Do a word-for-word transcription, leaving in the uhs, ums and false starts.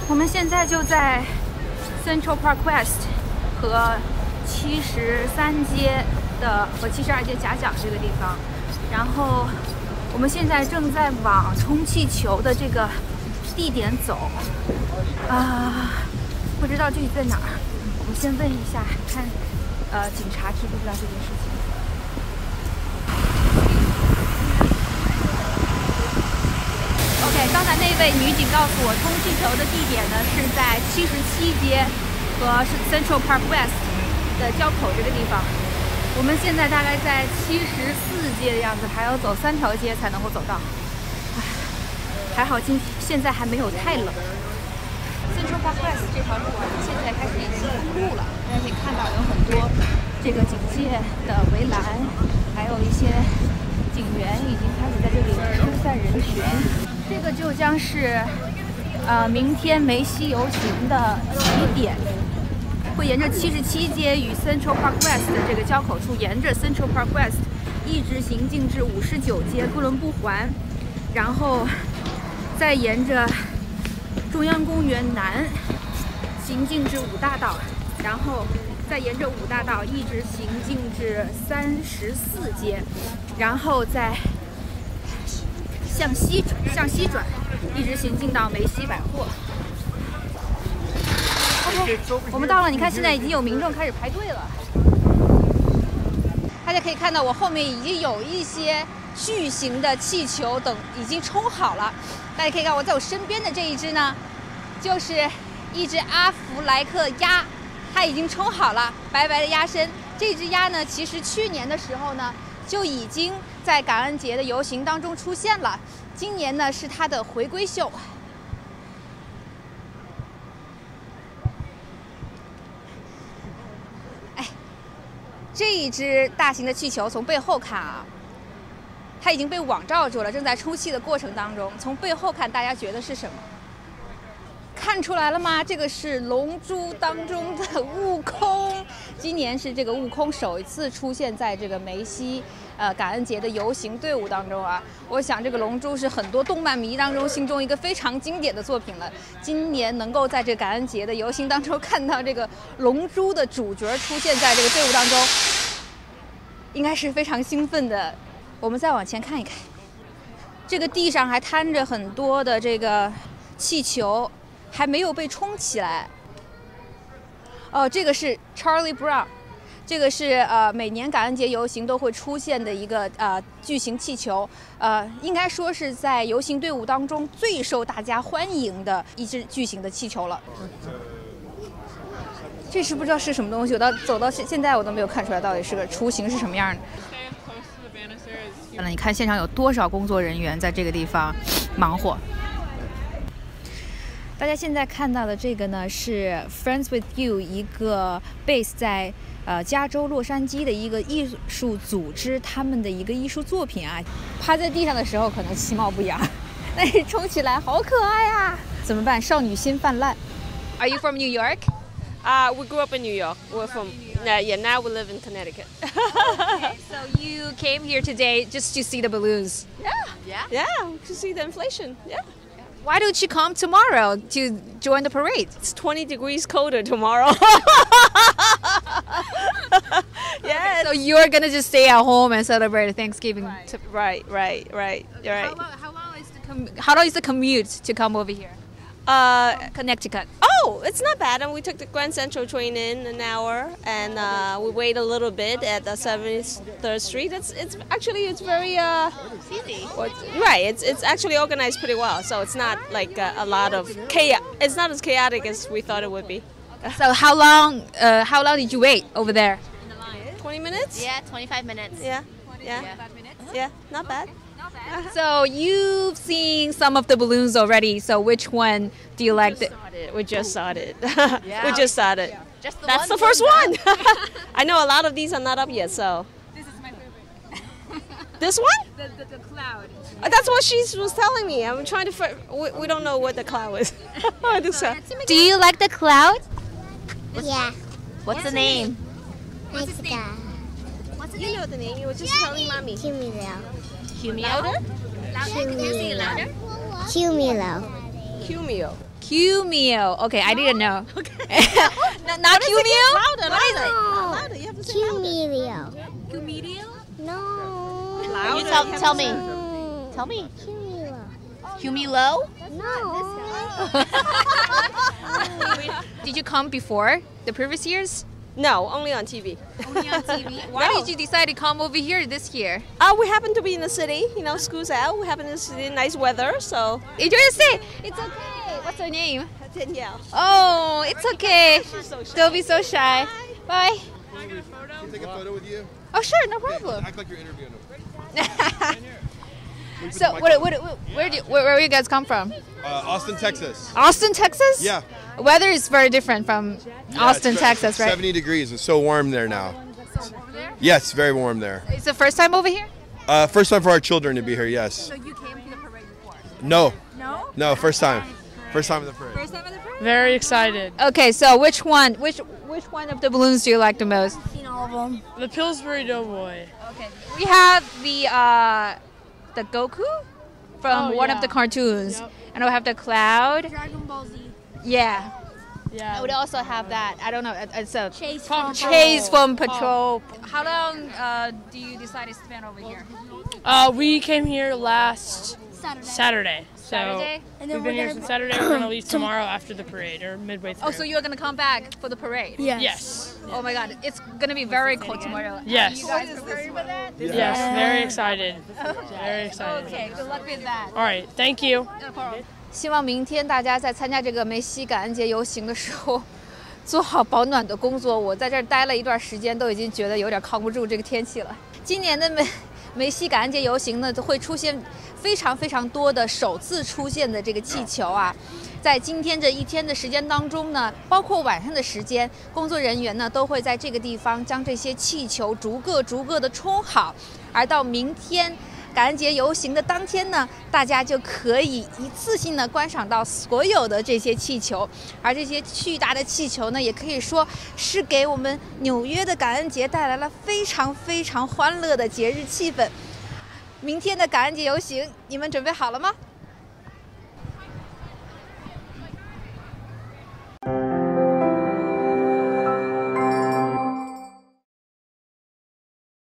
我们现在就在 Central Park West 和七十三街的和七十二街夹角这个地方，然后我们现在正在往充气球的这个地点走，啊，不知道具体在哪儿。我们先问一下，看，呃，警察知不知道这件事情。 OK， 刚才那位女警告诉我，充气球的地点呢是在七十七街和 Central Park West 的交口这个地方。我们现在大概在七十四街的样子，还要走三条街才能够走到。唉，还好今现在还没有太冷。Central Park West 这条路啊，现在开始已经铺路了，大家可以看到有很多这个警戒的围栏，还有一些警员已经开始在这里疏散人群。 这个就将是，呃，明天梅西游行的起点，会沿着七十七街与 Central Park West 的这个交口处，沿着 Central Park West 一直行进至五十九街哥伦布环，然后再沿着中央公园南行进至五大道，然后再沿着五大道一直行进至三十四街，然后再 向西向西转，一直行进到梅西百货。OK， 我们到了，你看现在已经有民众开始排队了。大家可以看到，我后面已经有一些巨型的气球等已经冲好了。大家可以看我在我身边的这一只呢，就是一只阿弗莱克鸭，它已经冲好了，白白的鸭身。这只鸭呢，其实去年的时候呢， 就已经在感恩节的游行当中出现了。今年呢是它的回归秀。哎，这一只大型的气球从背后看啊，它已经被网罩住了，正在充气的过程当中。从背后看，大家觉得是什么？ 看出来了吗？这个是《龙珠》当中的悟空。今年是这个悟空首一次出现在这个梅西呃感恩节的游行队伍当中啊。我想这个《龙珠》是很多动漫迷当中心中一个非常经典的作品了。今年能够在这个感恩节的游行当中看到这个《龙珠》的主角出现在这个队伍当中，应该是非常兴奋的。我们再往前看一看，这个地上还摊着很多的这个气球。 还没有被冲起来。哦，这个是 Charlie Brown， 这个是呃每年感恩节游行都会出现的一个呃巨型气球，呃应该说是在游行队伍当中最受大家欢迎的一只巨型的气球了。这是不知道是什么东西，我到走到现现在我都没有看出来到底是个雏形是什么样的。你看现场有多少工作人员在这个地方忙活。 大家现在看到的这个呢，是 Friends with You 一个 base 在呃加州洛杉矶的一个艺术组织，他们的一个艺术作品啊。趴在地上的时候可能其貌不扬，但是冲起来好可爱啊！怎么办？少女心泛滥。Are you from New York? Uh, we grew up in New York. We're from uh, yeah. Now we live in Connecticut. Okay, so you came here today just to see the balloons. Yeah. Yeah. Yeah. To see the inflation. Yeah. Why don't you come tomorrow to join the parade? It's twenty degrees colder tomorrow. Yeah. So you're gonna just stay at home and celebrate Thanksgiving. Right. Right. Right. Right. You're right. How long, how long is the com how long is the commute to come over here? Uh, Connecticut. oh, it's not bad. And we took the Grand Central train in an hour, and uh, we wait a little bit at the seventy-third Street. It's it's actually it's very uh, Easy. well, right. It's it's actually organized pretty well, so it's not like a, a lot of chaos. It's not as chaotic as we thought it would be. So how long uh, how long did you wait over there? Twenty minutes? Yeah, twenty-five minutes. Yeah. Yeah. Yeah. Not bad. So you've seen some of the balloons already. So which one do you like? The We just saw it. Yeah. We just saw it. Just the That's one the first thing one. I know a lot of these are not up yet, so. This is my favorite. This one? The, the, the cloud. Uh, That's what she was telling me. I'm trying to. Fi- we, we don't know what the cloud is. I think so. Do you like the cloud? Yeah. What's the name? What's his name? What's the You know the name. You were just telling mommy. Cumulo. Humio? Louder? Louder? Can you say it louder? Cumulo. Cumio. Cumio. Okay, I didn't know. Okay. not not Cumio? Louder, What is louder. No. Louder. You have to say louder. Cumulio. it? Cumio? No. You tell, tell me. Mm, Tell me. Cumulo. Humilo? No. Did you come before the previous years? No, only on T V. Only on T V. Why No. did you decide to come over here this year? Uh, we happen to be in the city. You know, school's out. We happen to see nice weather, so. Enjoy your stay. It's okay. What's her name? Danielle. Oh, it's okay. She's so shy. Don't be so shy. Bye. Can we take a photo with you? Oh, sure, no problem. Act like you're interviewing them. So, what, what, what, where, do, where, where you guys come from? Uh, Austin, Texas. Austin, Texas? Yeah. Weather is very different from Yeah, Austin, it's Texas, right? seventy degrees. It's so warm there now. So over there? Yes, very warm there. It's the first time over here? Uh, first time for our children to be here, yes. So you came to the parade before? No, No? no, first time. First time in the parade. First time at the parade? Very excited. Okay, so which one, which which one of the balloons do you like the most? Seen all of them. The Pillsbury Doughboy. Okay. We have the uh, the Goku from Oh, one yeah. of the cartoons, Yep. and we have the Cloud. Dragon Ball Z. Yeah. I Yeah. would also have that. I don't know. it- It's a Chase Paw from Patrol. Chase from Patrol. How long uh, do you decide to spend over here? Uh, we came here last Saturday. Saturday. So Saturday? And then we've we're been here gonna since Saturday. We're gonna leave tomorrow after the parade or midway through. Oh, so you're gonna come back for the parade? Yes. Yes. Oh my God, it's gonna be very cold tomorrow. Yes. Are you guys preparing for that? Yes. Very excited. Very excited. Okay, good luck with that. All right. Thank you. 希望明天大家在参加这个梅西感恩节游行的时候，做好保暖的工作。我在这儿待了一段时间，都已经觉得有点扛不住这个天气了。今年的梅梅西感恩节游行呢，会出现非常非常多的首次出现的这个气球啊。在今天这一天的时间当中呢，包括晚上的时间，工作人员呢都会在这个地方将这些气球逐个逐个的冲好，而到明天感恩节游行的当天呢，大家就可以一次性的观赏到所有的这些气球，而这些巨大的气球呢，也可以说是给我们纽约的感恩节带来了非常非常欢乐的节日气氛。明天的感恩节游行，你们准备好了吗？